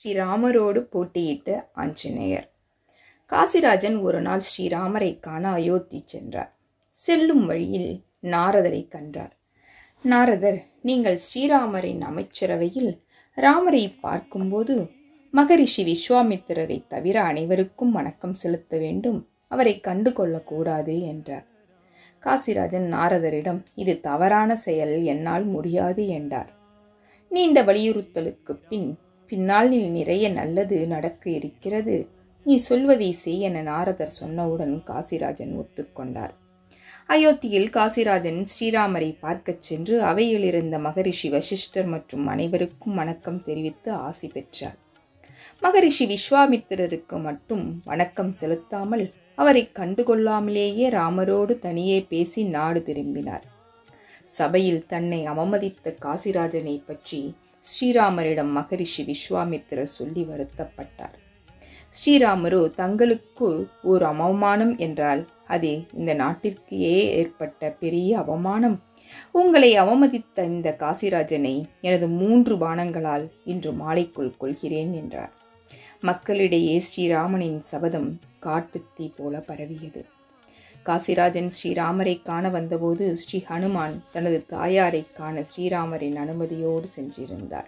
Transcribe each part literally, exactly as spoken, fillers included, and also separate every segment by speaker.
Speaker 1: ஸ்ரீராமரோடு போட்டியிட்ட ஆஞ்சநேயர். காசிராஜன் ஒரு நாள் ஸ்ரீராமரை காண அயோத்தி சென்றார். செல்லும் வழியில் நாரதரை கண்டார். நாரதர், நீங்கள் ஸ்ரீராமரின் அமைச்சரவையில் ராமரை பார்க்கும்போது மகரிஷி விஸ்வாமித்திரரை தவிர அனைவருக்கும் வணக்கம் செலுத்த வேண்டும், அவரை கண்டு கொள்ளக்கூடாது என்றார். காசிராஜன் நாரதரிடம், இது தவறான செயல், என்னால் முடியாது என்றார். நீண்ட வலியுறுத்தலுக்கு பின் பின்னால் நீ நிறைய நல்லது நடக்க இருக்கிறது, நீ சொல்வதை செய் என நாரதர் சொன்னவுடன் காசிராஜன் ஒத்துக்கொண்டார். அயோத்தியில் காசிராஜன் ஸ்ரீராமரை பார்க்கச் சென்று அவையில் இருந்த மகரிஷி வசிஷ்டர் மற்றும் அனைவருக்கும் வணக்கம் தெரிவித்து ஆசி பெற்றார். மகரிஷி விஸ்வாமித்திரருக்கு மட்டும் வணக்கம் செலுத்தாமல் அவரை கண்டுகொள்ளாமலேயே ராமரோடு தனியே பேசி நாடு திரும்பினார். சபையில் தன்னை அவமதித்த காசிராஜனை பற்றி ஸ்ரீராமரிடம் மகரிஷி விஸ்வாமித்திரர் சொல்லி வருத்தப்பட்டார். ஸ்ரீராமரோ, தங்களுக்கு ஓர் அவமானம் என்றால் அது இந்த நாட்டிற்கே ஏற்பட்ட பெரிய அவமானம். உங்களை அவமதித்த இந்த காசிராஜனை எனது மூன்று பாணங்களால் இன்று மாலைக்குள் கொள்கிறேன் என்றார். மக்களிடையே ஸ்ரீராமனின் சபதம் காட்டுத்தீ போல பரவியது. காசிராஜன் ஸ்ரீராமரை காண வந்தபோது ஸ்ரீ ஹனுமான் தனது தாயாரை காண ஸ்ரீராமரின் அனுமதியோடு சென்றிருந்தார்.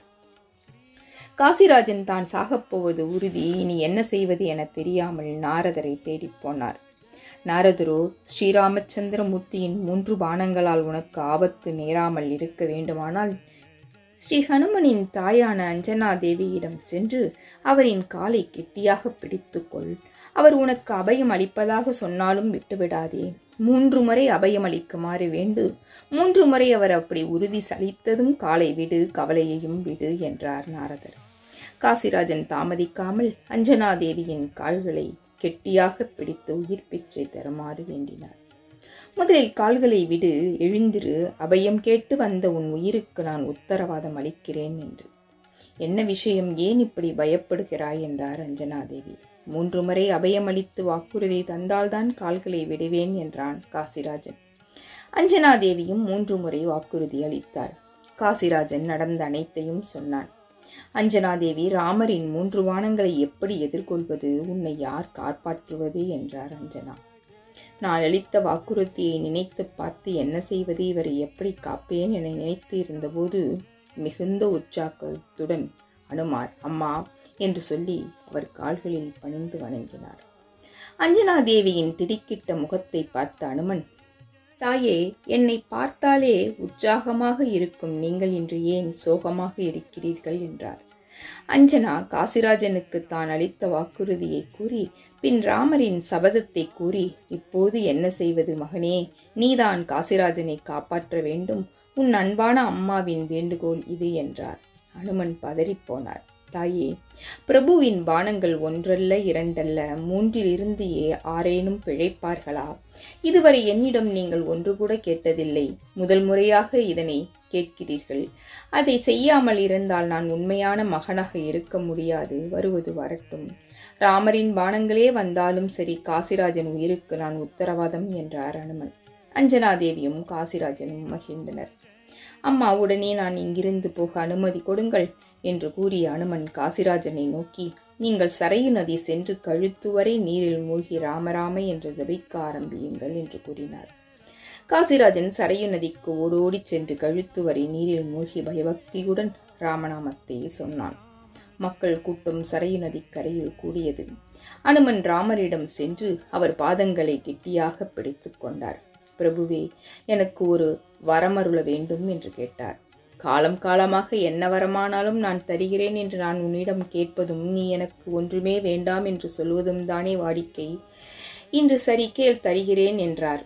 Speaker 1: காசிராஜன் தான் சாகப்போவது உறுதி, இனி என்ன செய்வது என தெரியாமல் நாரதரை தேடிப் போனார். நாரதரோ, ஸ்ரீராமச்சந்திரமூர்த்தியின் மூன்று பாணங்களால் உனக்கு ஆபத்து நேராமல் இருக்க வேண்டுமானால் ஸ்ரீ ஹனுமனின் தாயான அஞ்சனா தேவியிடம் சென்று அவரின் காலை கெட்டியாக பிடித்துக்கொள். அவர் உனக்கு அபயம் அளிப்பதாக சொன்னாலும் விட்டுவிடாதே. மூன்று முறை அபயம் அளிக்குமாறு வேண்டு. மூன்று முறை அவர் அப்படி உறுதி சலித்ததும் காலை விடு, கவலையையும் விடு என்றார் நாரதர். காசிராஜன் தாமதிக்காமல் அஞ்சனா தேவியின் கால்களை கெட்டியாக பிடித்து உயிர் பிச்சை தருமாறு வேண்டினார். முதலில் கால்களை விடு, எழுந்திரு, அபயம் கேட்டு வந்த உன் உயிருக்கு நான் உத்தரவாதம் அளிக்கிறேன் என்று. என்ன விஷயம், ஏன் இப்படி பயப்படுகிறாய் என்றார் அஞ்சனாதேவி. மூன்று முறை அபயம் அளித்து வாக்குறுதி தந்தால்தான் கால்களை விடுவேன் என்றான் காசிராஜன். அஞ்சனாதேவியும் மூன்று முறை வாக்குறுதி அளித்தார். காசிராஜன் நடந்த அனைத்தையும் சொன்னான். அஞ்சனாதேவி, ராமரின் மூன்று வானங்களை எப்படி எதிர்கொள்வது, உன்னை யார் காப்பாற்றுவது என்றார் அஞ்சனா. நான் அளித்த வாக்குறுதியை நினைத்து பார்த்து என்ன செய்வது, இவரை எப்படி காப்பேன் என நினைத்து இருந்தபோது மிகுந்த உற்சாகத்துடன் அனுமார் அம்மா என்று சொல்லி அவர் கால்களில் பணிந்து வணங்கினார். அஞ்சனாதேவியின் திடுக்கிட்ட முகத்தை பார்த்த அனுமன், தாயே, என்னை பார்த்தாலே உற்சாகமாக இருக்கும் நீங்கள் இன்று ஏன் சோகமாக இருக்கிறீர்கள் என்றார். அஞ்சனா காசிராஜனுக்கு தான் அளித்த வாக்குறுதியை கூறி பின் ராமரின் சபதத்தை கூறி, இப்போது என்ன செய்வது மகனே, நீதான் காசிராஜனை காப்பாற்ற வேண்டும், உன் அன்பான அம்மாவின் வேண்டுகோள் இது என்றார். அனுமன் பதறிப்போனார். தாயே, பிரபுவின் பானங்கள் ஒன்றல்ல இரண்டல்ல மூன்றிலிருந்து ஏ ஆரேனும் பிழைப்பார்களா? இதுவரை என்னிடம் நீங்கள் ஒன்று கூட கேட்டதில்லை, முதல் முறையாக இதனை கேட்கிறீர்கள். அதை செய்யாமல் இருந்தால் நான் உண்மையான மகனாக இருக்க முடியாது. வருவது வரட்டும், ராமரின் பானங்களே வந்தாலும் சரி, காசிராஜன் உயிருக்கு நான் உத்தரவாதம் என்றார் அனுமன். அஞ்சனாதேவியும் காசிராஜனும் மகிழ்ந்தனர். அம்மா, உடனே நான் இங்கிருந்து போக அனுமதி கொடுங்கள் என்று கூறிய அனுமன் காசிராஜனை நோக்கி, நீங்கள் சரையு நதி சென்று கழுத்து வரை நீரில் மூழ்கி ராமராம என்று ஜபிக்க ஆரம்பியுங்கள் என்று கூறினார். காசிராஜன் சரையு நதிக்கு ஓடோடி சென்று கழுத்து வரை நீரில் மூழ்கி பயபக்தியுடன் ராமநாமத்தை சொன்னான். மக்கள் கூட்டம் சரையு நதி கரையில் கூடியது. அனுமன் ராமரிடம் சென்று அவர் பாதங்களை கெட்டியாக பிடித்து கொண்டார். பிரபுவே, எனக்கு ஒரு வரமருள வேண்டும் என்று கேட்டார். காலம் காலமாக என்ன வரமானாலும் நான் தருகிறேன் என்று நான் உன்னிடம் கேட்பதும் நீ எனக்கு ஒன்றுமே வேண்டாம் என்று சொல்வதும் தானே வாடிக்கை. இன்று சரி கேள், தருகிறேன் என்றார்.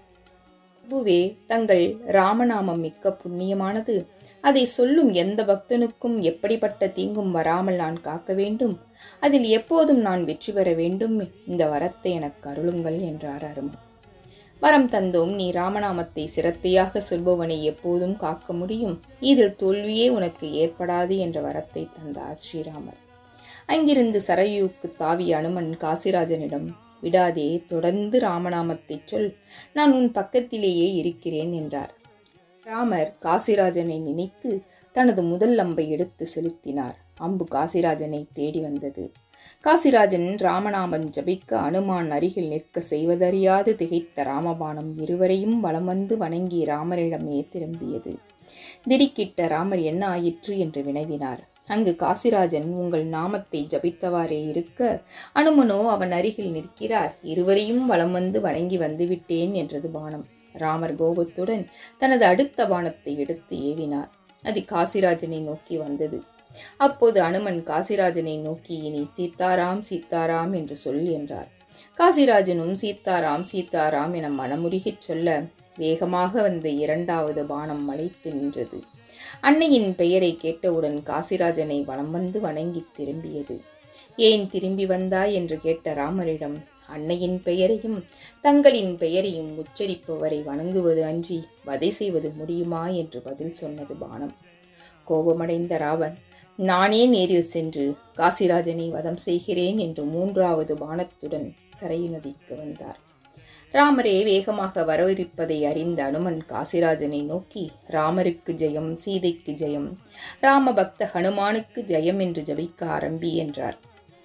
Speaker 1: பிரபுவே, தங்கள் ராமநாமம் மிக்க புண்ணியமானது. அதை சொல்லும் எந்த பக்தனுக்கும் எப்படிப்பட்ட தீங்கும் வராமல் நான் காக்க வேண்டும். அதில் எப்போதும் நான் வெற்றி பெற வேண்டும். இந்த வரத்தை எனக்கு அருளுங்கள் என்றார் அருமன். வரம் தந்தோம், நீ ராமநாமத்தை சிரத்தையாக சொல்பவனை எப்போதும் காக்க முடியும். இதில் தோல்வியே உனக்கு ஏற்படாது என்ற வரத்தை தந்தார் ஸ்ரீராமர். அங்கிருந்து சரையுக்கு தாவிய அனுமன் காசிராஜனிடம், விடாதே, தொடர்ந்து ராமநாமத்தை சொல், நான் உன் பக்கத்திலேயே இருக்கிறேன் என்றார். ராமர் காசிராஜனை நினைத்து தனது முதல் அம்பை எடுத்து செலுத்தினார். அம்பு காசிராஜனை தேடி வந்தது. காசிராஜன் ராமநாமம் ஜபிக்க அனுமான் அருகில் நிற்க செய்வதறியாது திகைத்த ராமபாணம் இருவரையும் வலம் வந்து வணங்கி ராமரிடமே திரும்பியது. திடுக்கிட்ட ராமர் என்ன ஆயிற்று என்று வினவினார். அங்கு காசிராஜன் உங்கள் நாமத்தை ஜபித்தவாறே இருக்க அனுமனோ அவன் அருகில் நிற்கிறார். இருவரையும் வலம் வந்து வணங்கி வந்துவிட்டேன் என்றது பாணம். ராமர் கோபத்துடன் தனது அடுத்த பாணத்தை எடுத்து ஏவினார். அது காசிராஜனை நோக்கி வந்தது. அப்போது அனுமன் காசிராஜனை நோக்கி இனி சீத்தாராம் சீத்தாராம் என்று சொல் என்றார். காசிராஜனும் சீத்தாராம் சீத்தாராம் என மனமுருகிச் சொல்ல வேகமாக வந்த இரண்டாவது பாணம் மலைத்து நின்றது. அன்னையின் பெயரை கேட்டவுடன் காசிராஜனை வலம் வந்து வணங்கி திரும்பியது. ஏன் திரும்பி வந்தாய் என்று கேட்ட ராமரிடம் அன்னையின் பெயரையும் தங்களின் பெயரையும் உச்சரிப்பவரை வணங்குவது அன்றி வதை செய்வது முடியுமா என்று பதில் சொன்னது பாணம். கோபமடைந்த ராவன் நானே நேரில் சென்று காசிராஜனை வதம் செய்கிறேன் என்று மூன்றாவது பாணத்துடன் சரையு நதிக்கு வந்தார். ராமரே வேகமாக வரவிருப்பதை அறிந்த அனுமன் காசிராஜனை நோக்கி ராமருக்கு ஜெயம், சீதைக்கு ஜெயம், ராமபக்த ஹனுமானுக்கு ஜெயம் என்று ஜபிக்க ஆரம்பி என்றார்.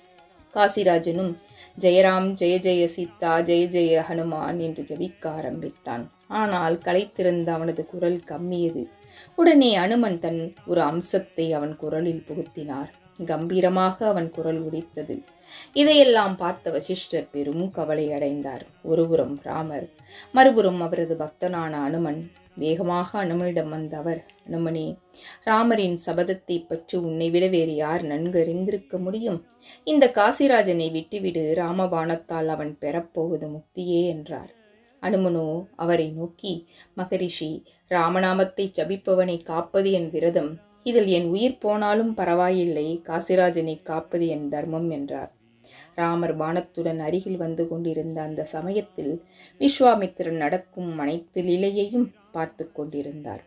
Speaker 1: காசிராஜனும் ஜெயராம் ஜெய ஜெய சீதா ஜெய ஜெய ஹனுமான் என்று ஜபிக்க ஆரம்பித்தான். ஆனால் களைத்திருந்த அவனது குரல் கம்மியது. உடனே அனுமன் தன் ஒரு அம்சத்தை அவன் குரலில் புகுத்தினார். கம்பீரமாக அவன் குரல் உடைத்தது. இதையெல்லாம் பார்த்த வசிஷ்டர் பெரும் கவலை அடைந்தார். ஒருபுறம் ராமர், மறுபுறம் அவரது பக்தனான அனுமன். வேகமாக அனுமனிடம் வந்த அவர், அனுமனே, ராமரின் சபதத்தை பற்றி உன்னை விட வேறு யார் நன்கு அறிந்திருக்க முடியும்? இந்த காசிராஜனை விட்டுவிடு, ராமபாணத்தால் அவன் பெறப்போவது முக்தியே என்றார். அனுமனோ அவரை நோக்கி, மகரிஷி, ராமநாமத்தை ஜபிப்பவனை காப்பது என் விரதம். இதில் என் உயிர் போனாலும் பரவாயில்லை, காசிராஜனை காப்பது என் தர்மம் என்றார். ராமர் பாணத்துடன் அருகில் வந்து கொண்டிருந்த அந்த சமயத்தில் விஸ்வாமித்திரன் நடக்கும் அனைத்து லீலையையும் பார்த்து கொண்டிருந்தார்.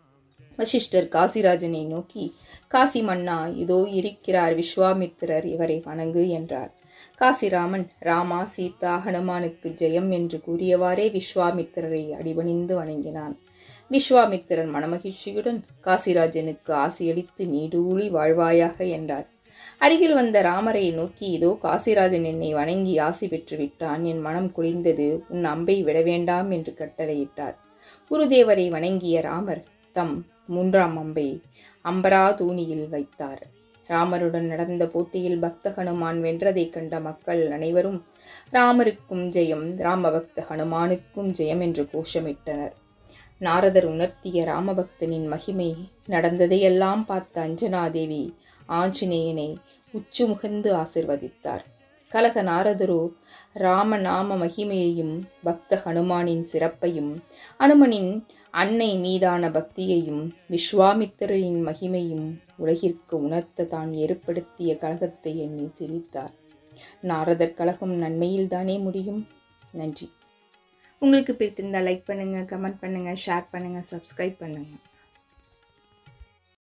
Speaker 1: வசிஷ்டர் காசிராஜனை நோக்கி, காசி மன்னா, இதோ இருக்கிறார் விஸ்வாமித்திரர், இவரை வணங்கு என்றார். காசிராமன் ராமா சீதா ஹனுமானுக்கு ஜெயம் என்று கூறியவாறே விஸ்வாமித்திரரை அடிபணிந்து வணங்கினான். விஸ்வாமித்திரன் மனமகிழ்ச்சியுடன் காசிராஜனுக்கு ஆசியளித்து நீடூழி வாழ்வாயாக என்றார். அருகில் வந்த ராமரை நோக்கி, இதோ காசிராஜன் என்னை வணங்கி ஆசி பெற்று விட்டான், என் மனம் குளிர்ந்தது, உன் அம்பை விட வேண்டாம் என்று கட்டளையிட்டார். குருதேவரை வணங்கிய ராமர் தம் மூன்றாம் அம்பை அம்பரா தூணியில் வைத்தார். ராமருடன் நடந்த போட்டியில் பக்த ஹனுமான் வென்றதை கண்ட மக்கள் அனைவரும் ராமருக்கும் ஜெயம், ராமபக்த ஹனுமானுக்கும் ஜெயம் என்று கோஷமிட்டனர். நாரதர் உணர்த்திய ராமபக்தனின் மகிமை நடந்ததையெல்லாம் பார்த்த அஞ்சனாதேவி ஆஞ்சநேயனை உச்சு முகந்து ஆசிர்வதித்தார். கலக நாரதரோ ராமநாம மகிமையையும் பக்த ஹனுமானின் சிறப்பையும் அனுமனின் அன்னை மீதான பக்தியையும் விஸ்வாமித்திரரின் மகிமையும் உலகிற்கு உணர்த்த தான் ஏற்படுத்திய கலகத்தை எண்ணி சிரித்தார். நாரதர் கலகம் நன்மையில் தானே முடியும். நன்றி. உங்களுக்கு பிடித்திருந்தால் லைக் பண்ணுங்க, கமெண்ட் பண்ணுங்க, ஷேர் பண்ணுங்க, சப்ஸ்கிரைப் பண்ணுங்க.